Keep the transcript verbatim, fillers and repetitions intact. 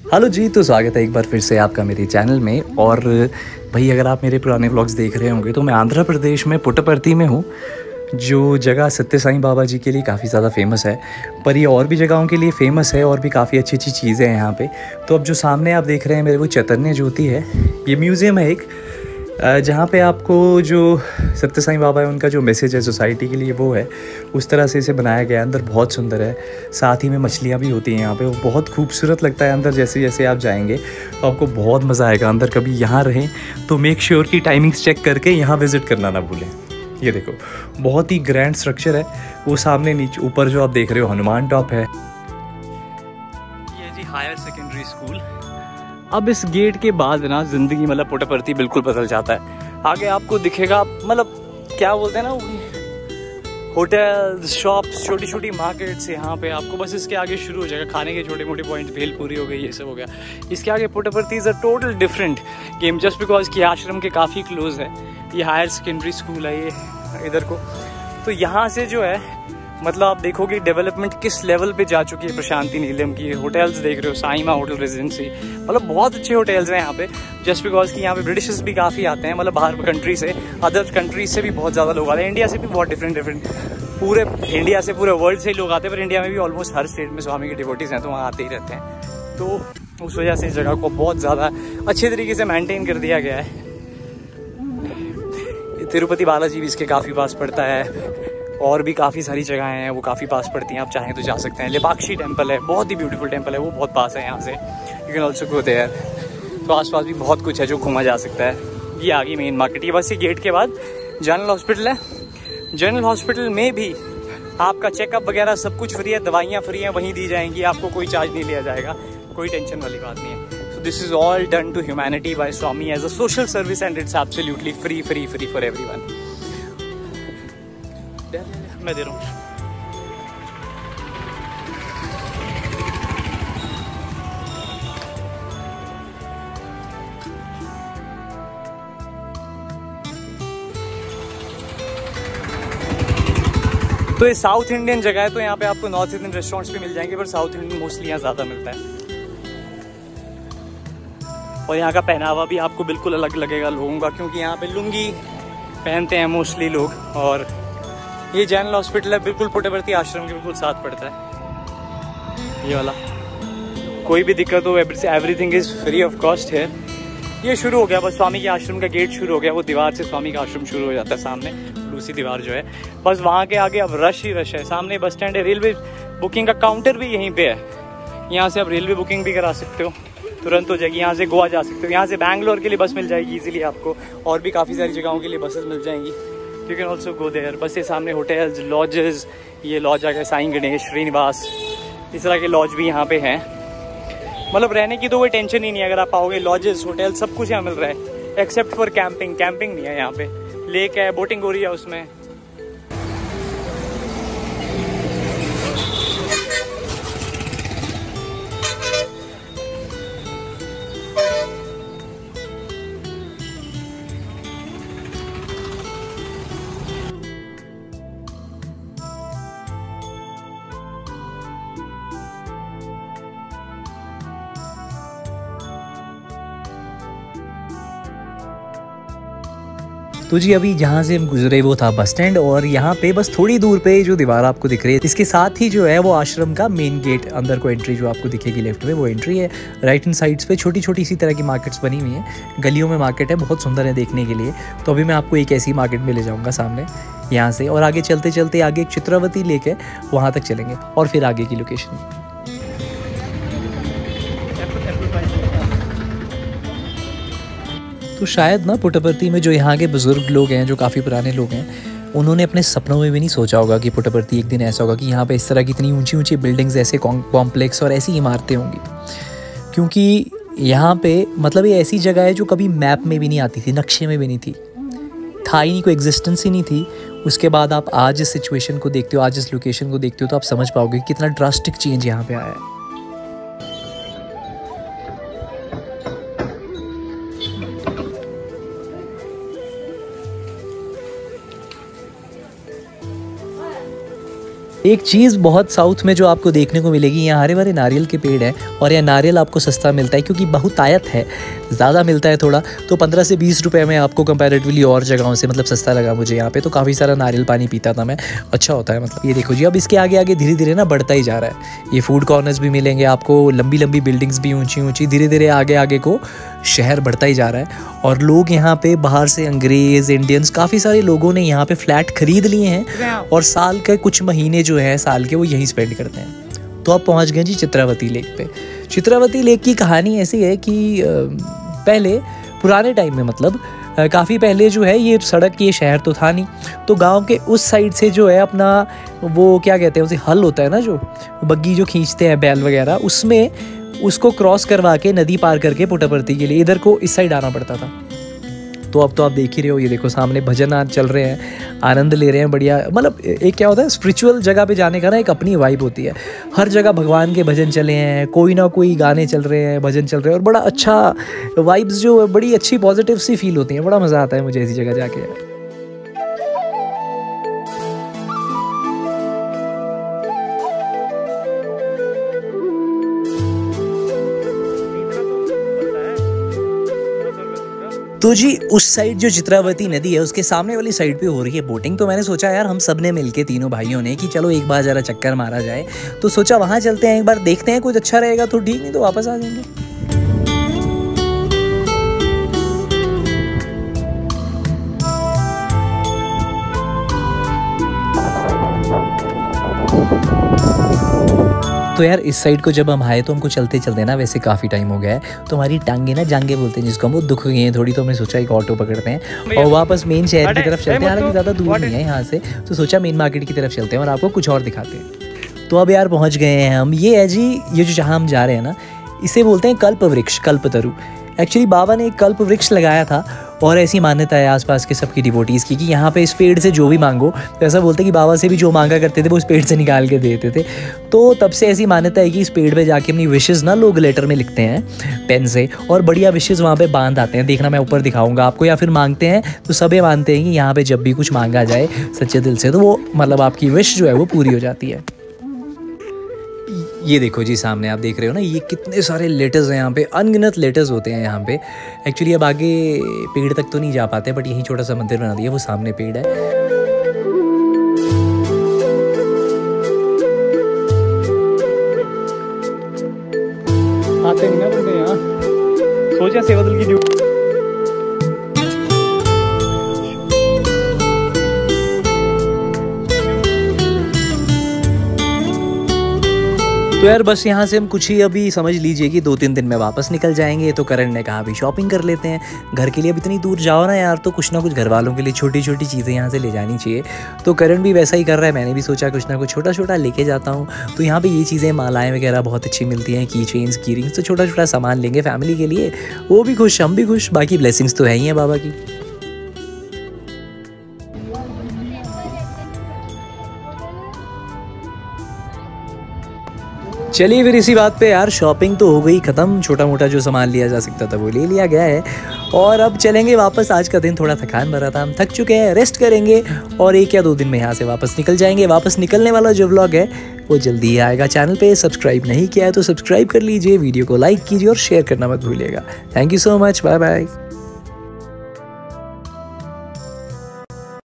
Hello जी, तो स्वागत है एक बार फिर से आपका मेरे चैनल में। और भाई अगर आप मेरे पुराने व्लॉग्स देख रहे होंगे तो मैं आंध्र प्रदेश में पुट्टपर्ती में हूँ, जो जगह सत्य साईं बाबा जी के लिए काफ़ी ज़्यादा फेमस है। पर ये और भी जगहों के लिए फेमस है और भी काफ़ी अच्छी अच्छी चीज़ें हैं यहाँ पे। तो अब जो सामने आप देख रहे हैं मेरे वो चैतन्य ज्योति है। ये म्यूज़ियम है एक, जहाँ पे आपको जो सत्य साईं बाबा है उनका जो मैसेज है सोसाइटी के लिए वो है, उस तरह से इसे बनाया गया है। अंदर बहुत सुंदर है, साथ ही में मछलियाँ भी होती हैं यहाँ पे, वो बहुत खूबसूरत लगता है। अंदर जैसे जैसे आप जाएंगे तो आपको बहुत मज़ा आएगा। अंदर कभी यहाँ रहें तो मेक श्योर की टाइमिंग्स चेक करके यहाँ विज़िट करना ना भूलें। ये देखो बहुत ही ग्रैंड स्ट्रक्चर है। वो सामने नीचे ऊपर जो आप देख रहे हो हनुमान टॉप है। ये जी हायर सेकेंडरी स्कूल। अब इस गेट के बाद ना ज़िंदगी मतलब पुट्टपर्ती बिल्कुल बदल जाता है। आगे आपको दिखेगा, मतलब क्या बोलते हैं ना, होटल्स, शॉप्स, छोटी छोटी मार्केट्स यहाँ पे आपको बस इसके आगे शुरू हो जाएगा। खाने के छोटे मोटे पॉइंट, भेलपूरी हो गई, ये सब हो गया। इसके आगे Puttaparthi is a total different game, just because कि आश्रम के काफ़ी क्लोज है। ये हायर सेकेंडरी स्कूल है ये इधर को। तो यहाँ से जो है मतलब आप देखोगे डेवलपमेंट किस लेवल पे जा चुकी है। प्रशांति नीलम की होटल्स देख रहे हो, साईं मां होटल रेजिडेंसी, मतलब बहुत अच्छे होटल्स हैं यहाँ पे। जस्ट बिकॉज कि यहाँ पे ब्रिटिशर्स भी काफ़ी आते हैं, मतलब बाहर कंट्री से, अदर कंट्रीज से भी बहुत ज़्यादा लोग आते हैं। इंडिया से भी बहुत डिफरेंट डिफरेंट पूरे इंडिया से, पूरे वर्ल्ड से ही लोग आते हैं। पर इंडिया में भी ऑलमोस्ट हर स्टेट में स्वामी के डिवोटीज हैं, तो वहाँ आते ही रहते हैं। तो उस वजह से इस जगह को बहुत ज़्यादा अच्छे तरीके से मेनटेन कर दिया गया है। तिरुपति बालाजी भी इसके काफ़ी पास पड़ता है, और भी काफ़ी सारी जगहें हैं वो काफ़ी पास पड़ती हैं। आप चाहें तो जा सकते हैं। लेपाक्षी टेम्पल है, बहुत ही ब्यूटीफुल टेम्पल है, वो बहुत पास है यहाँ से। You can also go there. तो आसपास भी बहुत कुछ है जो घूमा जा सकता है। ये आ गई मेन मार्केट। ये बस ये गेट के बाद जनरल हॉस्पिटल है। जनरल हॉस्पिटल में भी आपका चेकअप वगैरह सब कुछ फ्री है, दवाइयाँ फ्री हैं, वहीं दी जाएंगी, आपको कोई चार्ज नहीं लिया जाएगा, कोई टेंशन वाली बात नहीं है। So this is all done to humanity by Swami as a social service and it's absolutely free free free for everyone. मैं दे रहा हूँ। तो ये साउथ इंडियन जगह है, तो यहाँ पे आपको नॉर्थ इंडियन रेस्टोरेंट्स भी मिल जाएंगे, पर साउथ इंडियन मोस्टली यहाँ ज़्यादा मिलता है। और यहाँ का पहनावा भी आपको बिल्कुल अलग लगेगा लोगों का, क्योंकि यहाँ पे लुंगी पहनते हैं मोस्टली लोग। और ये जनरल हॉस्पिटल है, बिल्कुल पुट्टपर्ती आश्रम के बिल्कुल साथ पड़ता है ये वाला। कोई भी दिक्कत हो, everything is free of cost है। ये शुरू हो गया बस, स्वामी के आश्रम का गेट शुरू हो गया। वो दीवार से स्वामी का आश्रम शुरू हो जाता है, सामने दूसरी दीवार जो है। बस वहाँ के आगे अब रश ही रश है। सामने बस स्टैंड है, रेलवे बुकिंग का काउंटर भी यहीं पे है। यहाँ से आप रेलवे बुकिंग भी करा सकते हो, तुरंत हो जाएगी। यहाँ से गोवा जा सकते हो, यहाँ से बैंगलोर के लिए बस मिल जाएगी इजीली आपको, और भी काफ़ी सारी जगहों के लिए बसेस मिल जाएंगी। You can also go there. बस ये सामने होटल्स, लॉजेस, ये लॉज आ गए साईं गणेश, श्रीनिवास, इस तरह के लॉज भी यहाँ पे हैं। मतलब रहने की तो कोई टेंशन ही नहीं है। अगर आप आओगे, लॉजेस, होटल सब कुछ यहाँ मिल रहा है, एक्सेप्ट फॉर कैंपिंग। कैंपिंग नहीं है यहाँ पे। लेक है, बोटिंग हो रही है उसमें। तो जी अभी जहाँ से हम गुजरे वो था बस स्टैंड, और यहाँ पे बस थोड़ी दूर पे जो दीवार आपको दिख रही है, इसके साथ ही जो है वो आश्रम का मेन गेट, अंदर को एंट्री जो आपको दिखेगी लेफ्ट में, वो एंट्री है। राइट हैंड साइड्स पे छोटी छोटी इसी तरह की मार्केट्स बनी हुई हैं, गलियों में मार्केट है, बहुत सुंदर है देखने के लिए। तो अभी मैं आपको एक ऐसी मार्केट में ले जाऊँगा सामने यहाँ से, और आगे चलते चलते आगे एक चित्रावती लेक है, वहाँ तक चलेंगे और फिर आगे की लोकेशन। तो शायद ना पुट्टपर्ती में जो यहाँ के बुज़ुर्ग लोग हैं, जो काफ़ी पुराने लोग हैं, उन्होंने अपने सपनों में भी नहीं सोचा होगा कि पुट्टपर्ती एक दिन ऐसा होगा कि यहाँ पे इस तरह की इतनी ऊंची ऊंची बिल्डिंग्स, ऐसे कॉम्प्लेक्स और ऐसी इमारतें होंगी। क्योंकि यहाँ पे मतलब ये ऐसी जगह है जो कभी मैप में भी नहीं आती थी, नक्शे में भी नहीं थी, था ही नहीं, कोई एग्जिस्टेंस ही नहीं थी। उसके बाद आप आज इस सिचुएशन को देखते हो, आज इस लोकेशन को देखते हो, तो आप समझ पाओगे कितना ड्रास्टिक चेंज यहाँ पे आया है। एक चीज़ बहुत साउथ में जो आपको देखने को मिलेगी, यहाँ हरे भरे नारियल के पेड़ हैं और यह नारियल आपको सस्ता मिलता है क्योंकि बहुतायत है, ज़्यादा मिलता है थोड़ा, तो पंद्रह से बीस रुपए में आपको कंपैरेटिवली और जगहों से मतलब सस्ता लगा मुझे यहाँ पे। तो काफ़ी सारा नारियल पानी पीता था मैं, अच्छा होता है मतलब। ये देखो जी, अब इसके आगे आगे धीरे धीरे ना बढ़ता ही जा रहा है। ये फूड कॉर्नर्स भी मिलेंगे आपको, लंबी लंबी बिल्डिंग्स भी ऊँची ऊँची, धीरे धीरे आगे आगे को शहर बढ़ता ही जा रहा है। और लोग यहाँ पे बाहर से अंग्रेज़, इंडियंस, काफ़ी सारे लोगों ने यहाँ पे फ्लैट खरीद लिए हैं और साल के कुछ महीने जो है साल के वो यहीं स्पेंड करते हैं। तो अब पहुँच गए जी चित्रावती लेक पे। चित्रावती लेक की कहानी ऐसी है कि पहले पुराने टाइम में मतलब काफ़ी पहले जो है ये सड़क, ये शहर तो था नहीं, तो गांव के उस साइड से जो है अपना वो क्या कहते हैं उसे, हल होता है ना जो बग्गी जो खींचते हैं बैल वगैरह, उसमें उसको क्रॉस करवा के नदी पार करके पुट्टपर्थी के लिए इधर को इस साइड आना पड़ता था। तो अब तो आप देख ही रहे हो, ये देखो सामने भजन आज चल रहे हैं, आनंद ले रहे हैं, बढ़िया। मतलब एक क्या होता है, स्पिरिचुअल जगह पे जाने का ना एक अपनी वाइब होती है। हर जगह भगवान के भजन चले हैं, कोई ना कोई गाने चल रहे हैं, भजन चल रहे हैं और बड़ा अच्छा वाइब्स जो बड़ी अच्छी पॉजिटिव सी फील होती हैं। बड़ा मज़ा आता है मुझे ऐसी जगह जाके। तो जी उस साइड जो चित्रावती नदी है उसके सामने वाली साइड पे हो रही है बोटिंग। तो मैंने सोचा यार हम सब ने मिलके, तीनों भाइयों ने, कि चलो एक बार ज़रा चक्कर मारा जाए। तो सोचा वहाँ चलते हैं, एक बार देखते हैं, कुछ अच्छा रहेगा तो ठीक, नहीं तो वापस आ जाएंगे। तो यार इस साइड को जब हम आए तो हमको चलते चलते ना वैसे काफ़ी टाइम हो गया है, तो हमारी टांगे ना जांगे बोलते हैं जिसको हम, वो दुख गई हैं थोड़ी। तो हमने सोचा एक ऑटो पकड़ते हैं और वापस मेन शहर की तरफ चलते हैं। हालांकि ज़्यादा दूर नहीं है यहाँ से, तो सोचा मेन मार्केट की तरफ चलते हैं और आपको कुछ और दिखाते हैं। तो अब यार पहुँच गए हैं हम। ये है जी, ये जो जहाँ हम जा रहे हैं ना, इसे बोलते हैं कल्प वृक्ष, कल्पतरु। एक्चुअली बाबा ने एक कल्प वृक्ष लगाया था और ऐसी मान्यता है आसपास के सबकी डिवोटीज़ की कि यहाँ पे इस पेड़ से जो भी मांगो, तो ऐसा बोलते हैं कि बाबा से भी जो मांगा करते थे वो इस पेड़ से निकाल के देते थे। तो तब से ऐसी मान्यता है कि इस पेड़ पे जाके अपनी विशेज़ ना लोग लेटर में लिखते हैं पेन से और बढ़िया विशेज़ वहाँ पे बांध आते हैं। देखना मैं ऊपर दिखाऊंगा आपको, या फिर मांगते हैं तो सभी मानते हैं कि यहाँ पर जब भी कुछ मांगा जाए सच्चे दिल से तो वो मतलब आपकी विश जो है वो पूरी हो जाती है। ये देखो जी सामने आप देख रहे हो ना, ये कितने सारे लेटर्स हैं यहाँ पे, अनगिनत लेटर्स होते हैं यहाँ पे। एक्चुअली अब आगे पेड़ तक तो नहीं जा पाते, बट यहीं छोटा सा मंदिर बना दिया, वो सामने पेड़ है। आते नहीं ना बंदे यहाँ, सोचा सेवादल की ड्यूटी। तो यार बस यहाँ से हम कुछ ही अभी समझ लीजिए कि दो तीन दिन में वापस निकल जाएंगे। तो करण ने कहा अभी शॉपिंग कर लेते हैं, घर के लिए अब इतनी दूर जाओ ना यार, तो कुछ ना कुछ घर वालों के लिए छोटी छोटी चीज़ें यहाँ से ले जानी चाहिए। तो करण भी वैसा ही कर रहा है, मैंने भी सोचा कुछ ना कुछ छोटा छोटा लेके जाता हूँ। तो यहाँ पे ये चीज़ें, मालाएँ वगैरह बहुत अच्छी मिलती हैं, की चेन्स, की रिंग्स, तो छोटा छोटा सामान लेंगे फैमिली के लिए, वो भी खुश, हम भी खुश, बाकी ब्लेसिंग्स तो है ही हैं बाबा की। चलिए फिर इसी बात पे यार, शॉपिंग तो हो गई ख़त्म, छोटा मोटा जो सामान लिया जा सकता था वो ले लिया गया है और अब चलेंगे वापस। आज का दिन थोड़ा थकान भरा था, हम थक चुके हैं, रेस्ट करेंगे और एक या दो दिन में यहाँ से वापस निकल जाएंगे। वापस निकलने वाला जो व्लॉग है वो जल्दी ही आएगा। चैनल पे सब्सक्राइब नहीं किया है तो सब्सक्राइब कर लीजिए, वीडियो को लाइक कीजिए और शेयर करना मत भूलिएगा। Thank you so much, bye bye.